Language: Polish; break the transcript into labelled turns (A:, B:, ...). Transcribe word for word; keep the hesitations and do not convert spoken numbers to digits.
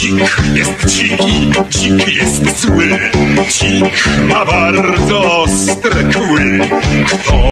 A: Dzik jest dziki, dzik jest zły. Dzik ma bardzo ostre kły. Kto